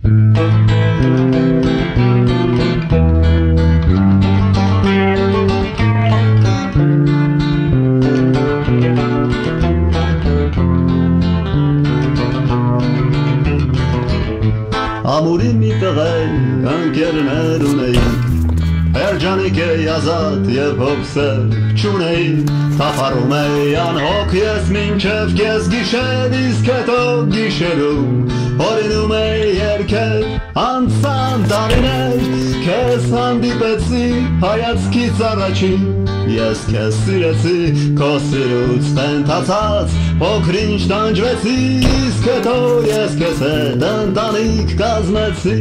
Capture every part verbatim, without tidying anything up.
Ամուրի մի տղեի ընկերներ ունեի, Էրջանիկ էի ազատ և հոգսեր չունեի, Թափառում էի անհոգ ես մինչև կես գիշեր, Իսկ հետո գիշերում հորինում էի երգեր, Անցան տարիներ, քեզ հանդիպեցի հայացքից առաջին, Ես քեզ սիրեցի, քո սիրուց խենթացած, փոքր-ինչ տանջվեցի, Իսկ հետո ես քեզ հետ ընտանիք կազմեցի։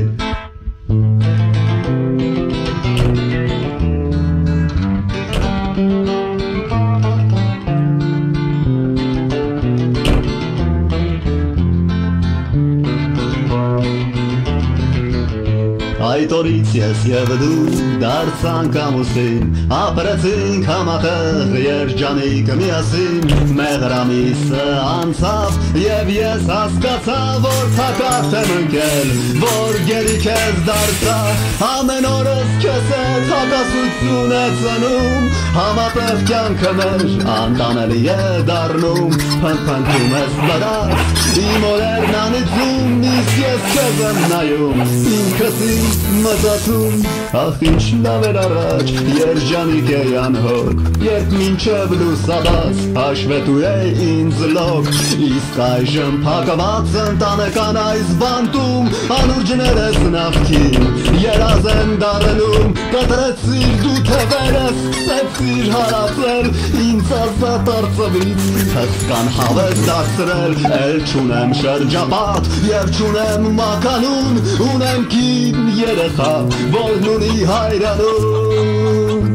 Այդ օրից ես և դու դարձանք ամուսին, ապրեցինք համատեղ երջանիկ միասին, մեղրամիսը անցավ և ես հասկացա, որ թակարդ եմ ընկել, որ գերի քեզ դարձա, ամեն օրս քեզ հետ հակասություն է ծնում, համատեղ կյանքը մեր անտանելի է դառնում, փնփնթում ես վրաս, իմ օրերն անիծում, իսկ ես քեզ եմ նայում, ինքս ինձ մտածում, ախ ինչ լավ էր առաջ, երջանիկ էի անհոգ, երբ մինչև լուսաբաց հաշվետու էի ինձ լոկ, իսկ այժմ փակված ընտանեկան այս բանտում, անուրջներ ես նավթին, երազ են դարելում, կտրեցիր դու թևերս, սկսեցիր հարածել, ինձ ազատ արծվից, հսկան հավես դարձրել, էլ չունեմ շրջապատ, և չունեմ մականուն, ունեմ կին երեխա, որն ունի հայրանում։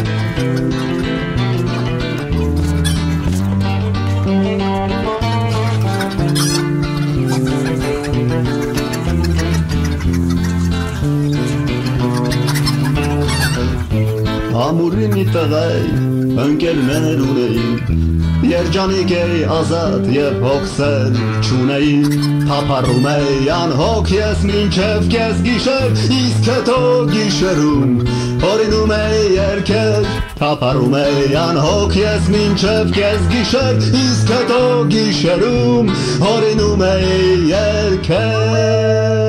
Ամուրի մի տղեի ընկերներ ունեի, Երջանիկ էի ազատ և հոգսեր չունեի, Թափառում էի անհոգ ես մինչև կես գիշեր, Իսկ հետո գիշերում հորինում էի երգեր, Թափառում էի անհոգ ես մինչև կես գիշեր, Իսկ հետո գիշերում հորինում էի երգեր։